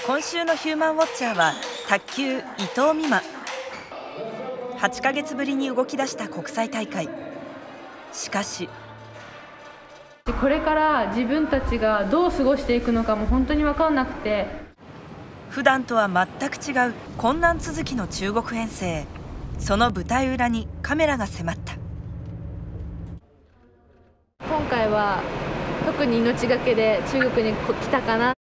今週のヒューマンウォッチャーは卓球伊藤美誠。8ヶ月ぶりに動き出した国際大会。しかしこれから自分たちがどう過ごしていくのかも本当に分かんなくて、 普段とは全く違う困難続きの中国遠征。その舞台裏にカメラが迫った。 今回は特に命がけで中国に来たかな。